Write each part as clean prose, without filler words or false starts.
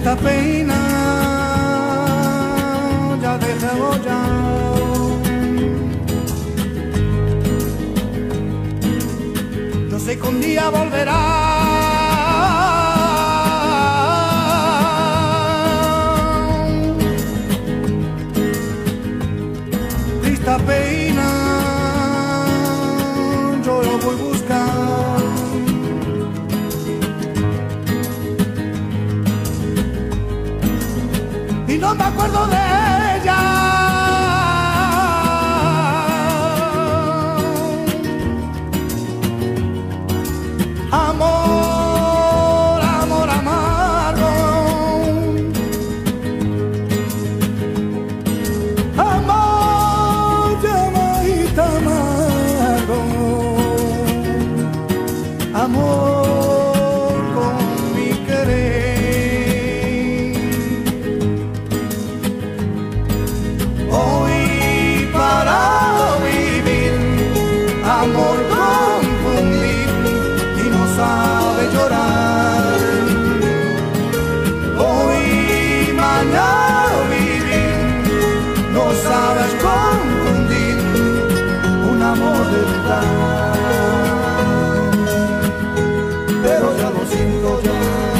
esta pena ya dejemos ya. No sé que un día volverá. Esta pena yo lo voy a buscar. Y no me acuerdo de ella. Amor, amor amargo. Amor, llamadita amargo. Amor con mi querer. Hoy para vivir, amor confundir y no sabe llorar. Hoy, mañana vivir, no sabes confundir un amor de verdad. Pero ya lo siento ya.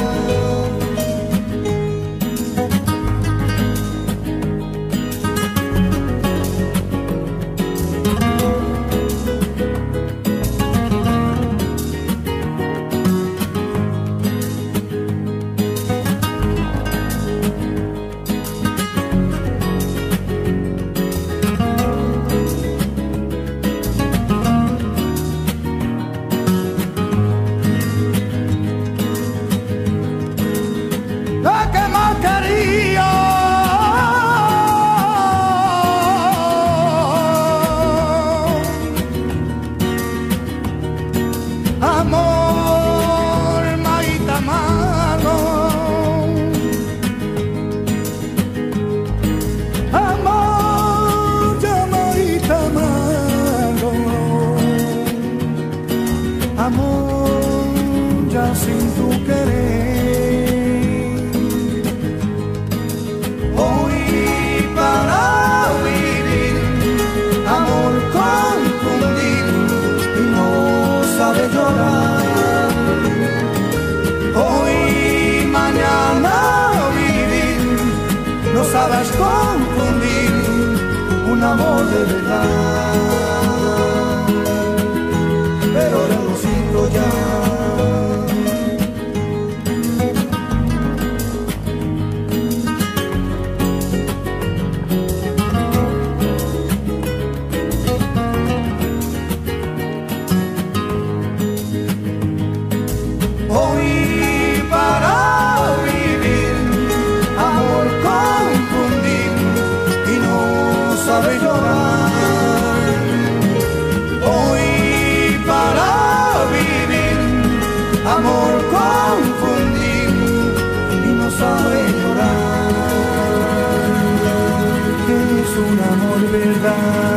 La que más quería. Amor, maíta amargo. Amor, llamadita amargo. Amor, ya sin tu querer. Hoy para vivir, amor confundir y no sabe llorar. Hoy, mañana vivir, no sabes confundir un amor de verdad. Pero ya lo siento ya. Hoy para vivir, amor confundir y no sabe llorar. Hoy para vivir, amor confundir y no sabe llorar. Es un amor verdad.